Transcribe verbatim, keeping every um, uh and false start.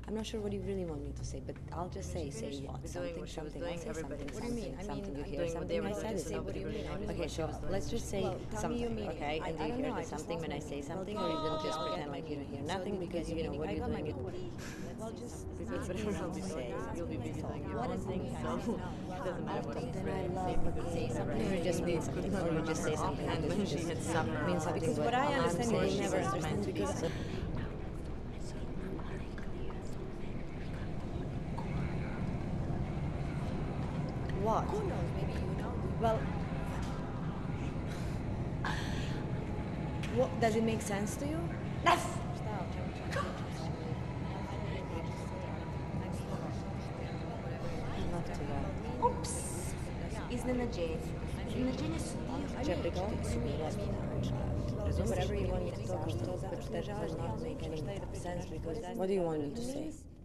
I'm not sure what you really want me to say, but I'll just say, say what? Something, something, I'll say something, something, something, you hear something, I said it. Okay, so let's just say something, okay? And do you hear the something when I say something, or you don't just pretend like you don't hear nothing, because, you know, what are you doing? Well, just It's easy to say. You'll be busy doing your own thing, so it doesn't matter what you Then I say. love to say something, or you just mean something, or you just say something, And when she hits summer, means something. because what I understand, I'm they saying never is understand because. What? Who knows? Maybe you know. Well, what, does it make sense to you? Yes! I'd love to go. Ups! Iznenađenje. Iznenađenje su dio Će prigoditi su mi whatever you want me to talk about, but that does not make any sense, because what do you want me to say?